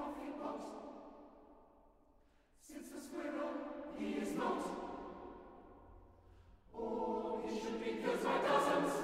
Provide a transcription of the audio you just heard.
coffee pot. Since the squirrel, he is not. Or he should be killed by dozens.